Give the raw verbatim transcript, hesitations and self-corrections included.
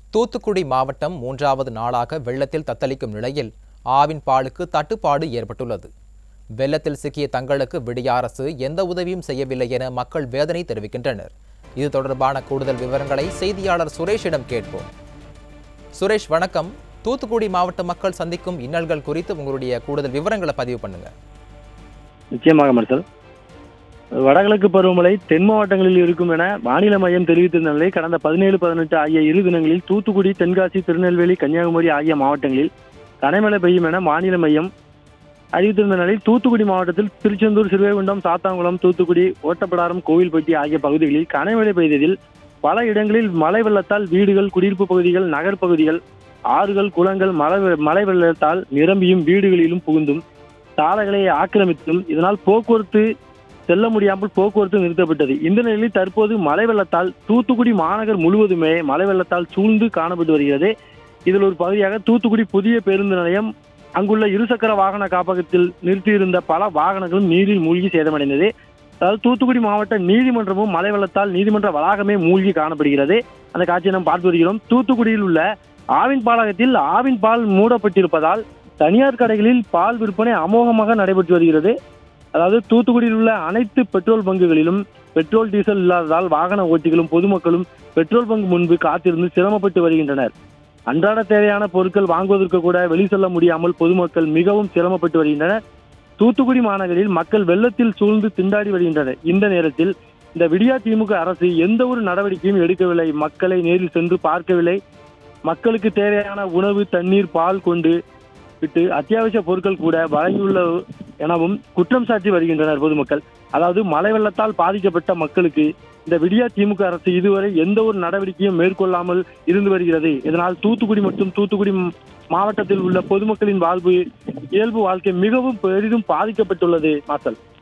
தூத்துக்குடி மாவட்டம் மூன்றாவது நாளாக வெள்ளத்தில் தத்தளிக்கும் நிலையில் ஆவின் பாலுக்கு தட்டுப்பாடு ஏற்பட்டுள்ளது. வெள்ளத்தில் சிக்கிய தங்களுக்கு விடிய அரசு எந்த உதவியும் செய்யவில்லை என மக்கள் வேதனை தெரிவிக்கின்றனர். இது தொடர்பான கூடுதல் விவரங்களை செய்தியாளர் சுரேஷிடம் கேட்போம். சுரேஷ், வணக்கம். தூத்துக்குடி மாவட்ட மக்கள் சந்திக்கும் இன்னல்கள் குறித்து உங்களுடைய கூடுதல் விவரங்களை பதிவு பண்ணுங்க. நிச்சயமாக மர்சல். வடகிழக்கு பருவமழை தென் மாவட்டங்களில் இருக்கும் என வானிலை மையம் தெரிவித்திருந்த நிலை கடந்த பதினேழு பதினெட்டு ஆகிய இரு தினங்களில் தூத்துக்குடி, தென்காசி, திருநெல்வேலி, கன்னியாகுமரி ஆகிய மாவட்டங்களில் கனமழை பெய்யும் என வானிலை மையம் அறிவித்திருந்த நிலையில் தூத்துக்குடி மாவட்டத்தில் திருச்செந்தூர், சிறுவைகுண்டம், சாத்தாங்குளம், தூத்துக்குடி, ஓட்டப்பிடாரம், கோவில்பட்டி ஆகிய பகுதிகளில் கனமழை பெய்ததில் பல இடங்களில் மழை வெள்ளத்தால் வீடுகள், குடியிருப்பு பகுதிகள், நகர்ப்பகுதிகள், ஆறுகள், குளங்கள் மழை மழை வெள்ளத்தால் நிரம்பியும் வீடுகளிலும் புகுந்தும் சாலைகளை ஆக்கிரமித்தும் இதனால் போக்குவரத்து செல்ல முடியாமல் போக்குவரத்து நிறுத்தப்பட்டது. இந்த நிலையில் தற்போது மழை வெள்ளத்தால் தூத்துக்குடி மாநகர் முழுவதுமே மழை வெள்ளத்தால் சூழ்ந்து காணப்பட்டு வருகிறது. இதில் ஒரு பகுதியாக தூத்துக்குடி புதிய பேருந்து நிலையம் அங்குள்ள இருசக்கர வாகன காப்பகத்தில் நிறுத்தியிருந்த பல வாகனங்களும் நீரில் மூழ்கி சேதமடைந்தது. அதாவது தூத்துக்குடி மாவட்ட நீதிமன்றமும் மழை வெள்ளத்தால் நீதிமன்ற வளாகமே மூழ்கி காணப்படுகிறது. அந்த காட்சியை நாம் பார்த்து வருகிறோம். தூத்துக்குடியில் உள்ள ஆவின் பாலகத்தில் ஆவின் பால் மூடப்பட்டிருப்பதால் தனியார் கடைகளில் பால் விற்பனை அமோகமாக நடைபெற்று வருகிறது. அதாவது தூத்துக்குடியில் உள்ள அனைத்து பெட்ரோல் பங்குகளிலும் பெட்ரோல், டீசல் இல்லாததால் வாகன ஓட்டிகளும் பொதுமக்களும் பெட்ரோல் பங்கு முன்பு காத்திருந்து சிரமப்பட்டு வருகின்றனர். அன்றாட தேவையான பொருட்கள் வாங்குவதற்கு கூட வெளி செல்ல முடியாமல் பொதுமக்கள் மிகவும் சிரமப்பட்டு வருகின்றனர். தூத்துக்குடி மாநகரில் மக்கள் வெள்ளத்தில் சூழ்ந்து திண்டாடி வருகின்றனர். இந்த நேரத்தில் இந்த விடியா திமுக அரசு எந்த ஒரு நடவடிக்கையும் எடுக்கவில்லை. மக்களை நேரில் சென்று பார்க்கவில்லை. மக்களுக்கு தேவையான உணவு, தண்ணீர், பால் கொண்டு விட்டு அத்தியாவசிய பொருட்கள் கூட வழங்கியுள்ள எனவும் குற்றம் சாட்டி வருகின்றனர் பொதுமக்கள். அதாவது மழை வெள்ளத்தால் பாதிக்கப்பட்ட மக்களுக்கு இந்த விடியா திமுக அரசு இதுவரை எந்த ஒரு நடவடிக்கையும் மேற்கொள்ளாமல் இருந்து வருகிறது. இதனால் தூத்துக்குடி மற்றும் தூத்துக்குடி மாவட்டத்தில் உள்ள பொதுமக்களின் வாழ்வு, இயல்பு வாழ்க்கை மிகவும் பெரிதும் பாதிக்கப்பட்டுள்ளது. மாத்தல்